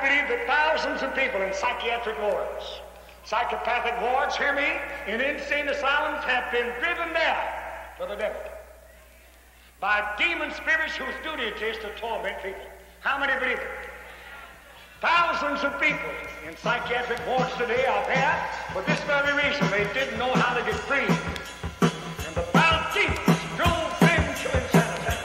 believe that thousands of people in psychiatric wards, psychopathic wards, hear me, in insane asylums have been driven there to the devil by demon spirits whose duty it is to torment people. How many believe it? Thousands of people in psychiatric wards today are there for this very reason. They didn't know how to get free. And the foul demons drove them to insanity.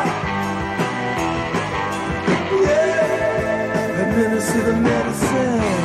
Administer the medicine.